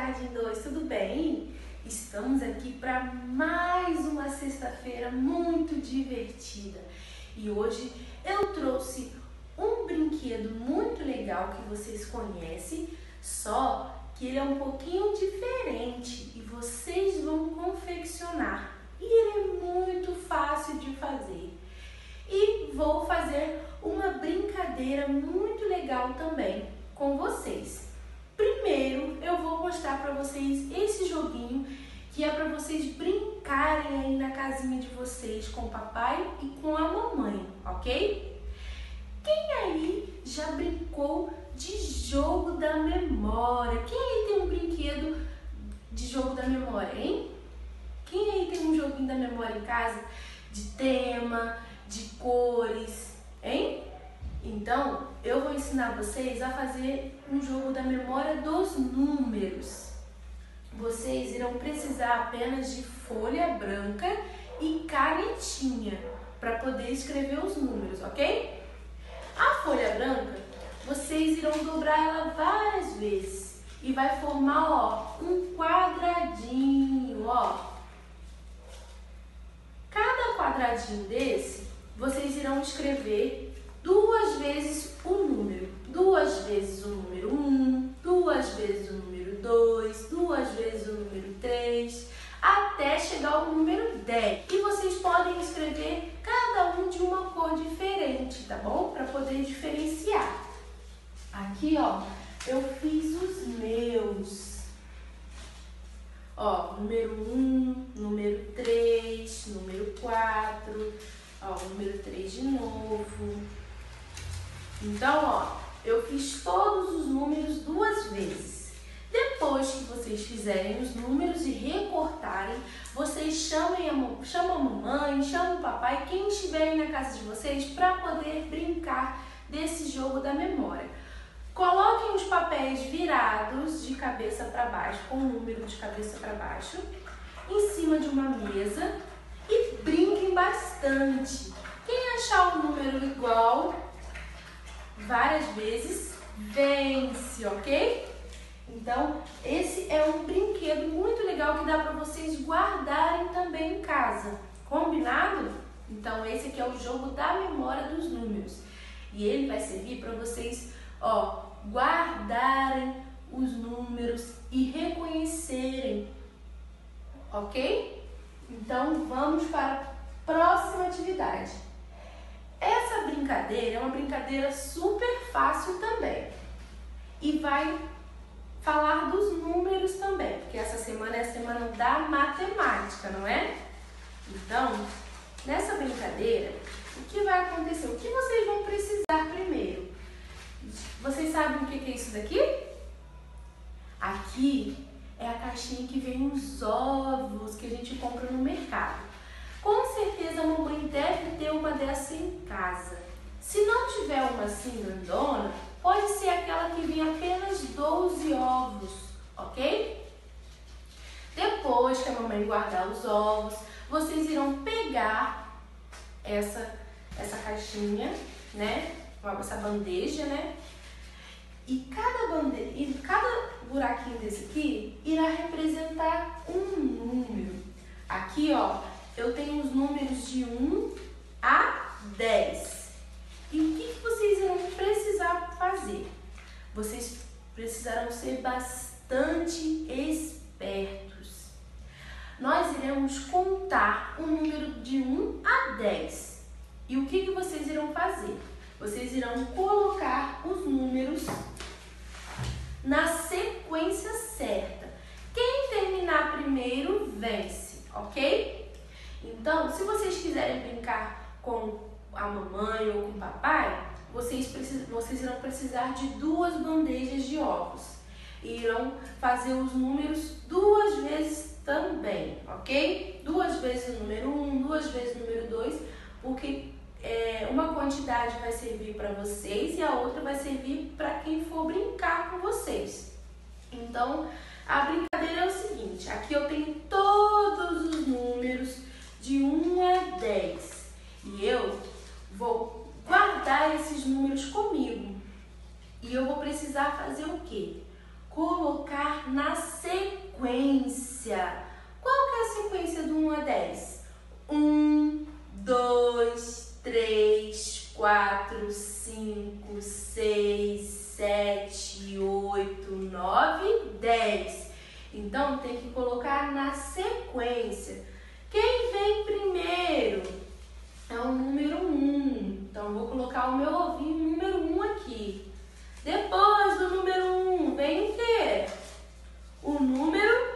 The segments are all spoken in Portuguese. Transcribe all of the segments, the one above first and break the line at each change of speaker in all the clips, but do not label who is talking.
Jardim 2, tudo bem? Estamos aqui para mais uma sexta-feira muito divertida. E hoje eu trouxe um brinquedo muito legal que vocês conhecem, só que ele é um pouquinho diferente e vocês vão confeccionar. E ele é muito fácil de fazer. E vou fazer uma brincadeira muito legal também com vocês. Primeiro, eu vou mostrar para vocês esse joguinho que é para vocês brincarem aí na casinha de vocês com o papai e com a mamãe, ok? Quem aí já brincou de jogo da memória? Quem aí tem um brinquedo de jogo da memória, hein? Quem aí tem um joguinho da memória em casa? De tema, de cores, hein? Então, eu vou ensinar vocês a fazer um jogo da memória dos números. Vocês irão precisar apenas de folha branca e canetinha para poder escrever os números, ok? A folha branca, vocês irão dobrar ela várias vezes e vai formar, ó, um quadradinho, ó. Cada quadradinho desse, vocês irão escrever duas vezes o número. Duas vezes o número 1, duas vezes o número 2, duas vezes o número 3, até chegar ao número 10. E vocês podem escrever cada um de uma cor diferente, tá bom? Para poder diferenciar. Aqui, ó, eu fiz os meus. Ó, número 1, número 3, número 4, ó, número 3 de novo. Então, ó, eu fiz todos os números duas vezes. Depois que vocês fizerem os números e recortarem, vocês chamam a mamãe, chamam o papai, quem estiver aí na casa de vocês, para poder brincar desse jogo da memória. Coloquem os papéis virados de cabeça para baixo, com o número de cabeça para baixo, em cima de uma mesa e brinquem bastante. Quem achar o número igual várias vezes, vence, ok? Então, esse é um brinquedo muito legal que dá para vocês guardarem também em casa. Combinado? Então, esse aqui é o jogo da memória dos números. E ele vai servir para vocês, ó, guardarem os números e reconhecerem, ok? Então, vamos para a próxima atividade. Essa brincadeira é uma brincadeira super fácil também e vai falar dos números também, porque essa semana é a semana da matemática, não é? Então, nessa brincadeira, o que vai acontecer? O que vocês vão precisar primeiro? Vocês sabem o que é isso daqui? Aqui é a caixinha que vem os ovos que a gente compra no mercado. Com certeza a mamãe deve ter uma dessa em casa. Se não tiver uma assim grandona, pode ser aquela que vem apenas 12 ovos, ok? Depois que a mamãe guardar os ovos, vocês irão pegar essa caixinha, né? Essa bandeja, né? E cada buraquinho desse aqui irá representar um número. Aqui, ó, eu tenho os números de 1 a 10. E o que vocês irão precisar fazer? Vocês precisarão ser bastante espertos. Nós iremos contar o número de 1 a 10. E o que vocês irão fazer? Vocês irão colocar os números na sequência certa. Quem terminar primeiro vence, ok? Então, se vocês quiserem brincar com a mamãe ou com o papai, vocês irão precisar de duas bandejas de ovos. E irão fazer os números duas vezes também, ok? Duas vezes o número 1, duas vezes o número 2, porque uma quantidade vai servir para vocês e a outra vai servir para quem for brincar com vocês. Então, a brincadeira é o seguinte, aqui eu tenho todos os números de 1 a 10 e eu vou guardar esses números comigo e eu vou precisar fazer o quê? Colocar na sequência 8, 9, 10. Então, tem que colocar na sequência. Quem vem primeiro é o número 1. Então, vou colocar o meu ovinho número 1 aqui. Depois do número 1, vem o quê? O número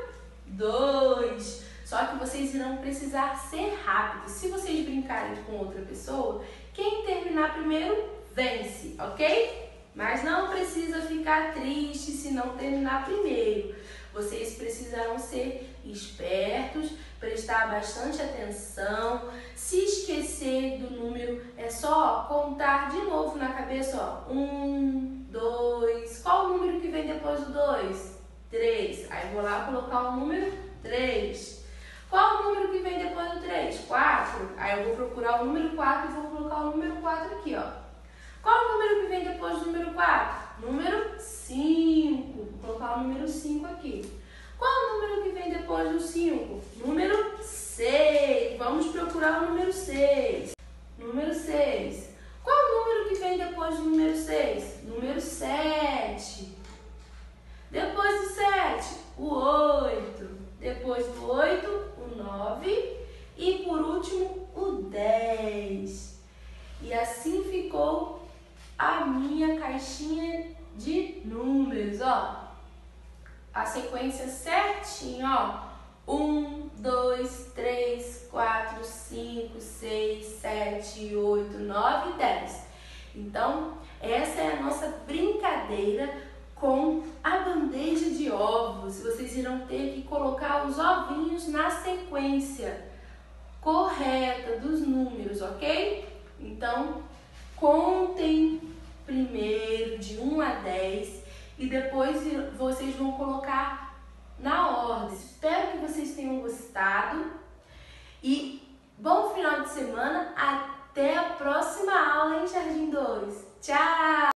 2. Só que vocês irão precisar ser rápidos. Se vocês brincarem com outra pessoa, quem terminar primeiro, vence, ok? Mas não precisa ficar triste se não terminar primeiro. Vocês precisarão ser espertos, prestar bastante atenção. Se esquecer do número, é só contar de novo na cabeça, ó. 1, 2. Qual o número que vem depois do 2? 3. Aí vou lá colocar o número 3. Qual o número que vem depois do 3? 4. Aí eu vou procurar o número 4 e vou colocar o número 4 aqui, ó. Qual o número que vem depois do número 4? Número 5. Vou colocar o número 5 aqui. Qual o número que vem depois do 5? Número 6. Vamos procurar o número 6. Número 6. Qual o número que vem depois do número 6? Número 7. Depois do 7, o 8. Depois do 8, o 9. E por último, o 10. E assim ficou a minha caixinha de números, ó. A sequência certinha, ó. 1, 2, 3, 4, 5, 6, 7, 8, 9, 10. Então, essa é a nossa brincadeira com a bandeja de ovos. Vocês irão ter que colocar os ovinhos na sequência correta dos números, ok? Então, contem primeiro de 1 a 10 e depois vocês vão colocar na ordem. Espero que vocês tenham gostado e bom final de semana. Até a próxima aula em Jardim 2. Tchau!